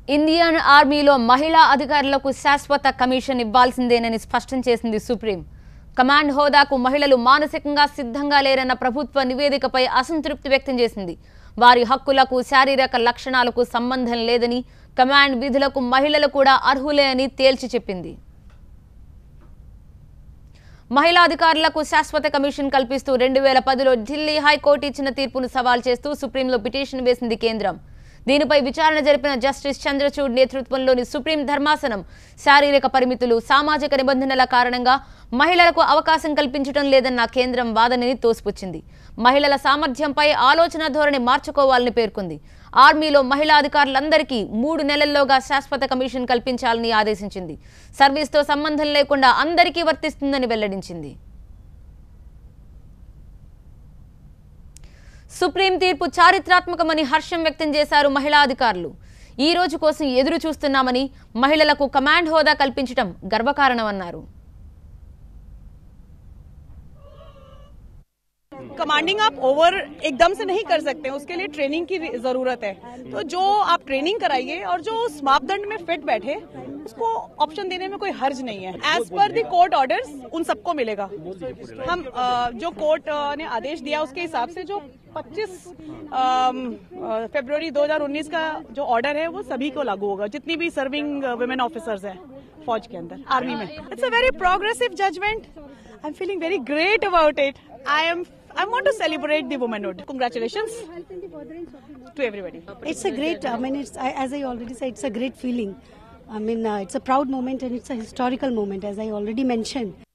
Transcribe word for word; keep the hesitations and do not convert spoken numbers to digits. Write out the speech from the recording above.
Indian ఆర్మీలో మహిళా అధికారులకు శాశ్వత కమిషన్ ఇవ్వాల్సిందేనని స్పష్టం చేసింది సుప్రీం. కమాండ్ హోదాకు మహిళలు మానసికంగా సిద్ధంగా లేరన్న ప్రభుత్వ నివేదికపై అసంతృప్తి వ్యక్తం చేసింది. వారి హక్కులకు శారీరక లక్షణాలకు సంబంధం లేదని, కమాండ్ విధులకు మహిళలు కూడా అర్హులే అని తేల్చి చెప్పింది. మహిళా అధికారులకు శాశ్వత కమిషన్ కల్పిస్తూ రెండు వేల పదిలో ఢిల్లీ హైకోర్టు ఇచ్చిన తీర్పును సవాల్ చేస్తూ సుప్రీంలో పిటిషన్ వేసింది కేంద్రం. దీనిపై విచారణ జరిపిన జస్టిస్ చంద్రచూడ్ నేతృత్వంలోని సుప్రీం ధర్మాసనం శారీరక పరిమితులు, సామాజిక నిబంధనల కారణంగా మహిళలకు అవకాశం కల్పించడం లేదన్న కేంద్రం వాదనని తోసిపుచ్చింది. మహిళల సామర్థ్యంపై ఆలోచన ధోరణి మార్చుకోవాలని పేర్కొంది. ఆర్మీలో మహిళా అధికారులందరికీ మూడు నెలల్లోగా శాశ్వత కమిషన్ కల్పించాలని ఆదేశించింది. సర్వీస్తో సంబంధం లేకుండా అందరికీ వర్తిస్తుందని వెల్లడించింది. సుప్రీం తీర్పు చారిత్రాత్మకమని హర్షం వ్యక్తం చేశారు మహిళా అధికారులు. ఈ రోజు కోసం ఎదురు చూస్తున్నామని, మహిళలకు కమాండ్ హోదా కల్పించడం గర్వకారణమన్నారు. कमांडिंग आप ओवर एकदम से नहीं कर सकते, उसके लिए ट्रेनिंग की जरूरत है। तो जो आप ट्रेनिंग कराइए और जो उस मापदंड में फिट बैठे उसको ऑप्शन देने में कोई हर्ज नहीं है। As per the court orders उन सबको मिलेगा। हम जो कोर्ट ने आदेश दिया उसके हिसाब से जो पच्चीस फरवरी दो हज़ार उन्नीस का जो ऑर्डर है वो सभी को लागू होगा, जितनी भी सर्विंग वुमेन ऑफिसर्स हैं फौज के अंदर, आर्मी में। It's a very progressive judgment. I am feeling very great about it. I am I want to celebrate the womanhood. Congratulations to everybody. It's a great, I mean, it's, as I already said, it's a great feeling. I mean, uh, it's a proud moment and it's a historical moment, as I already mentioned.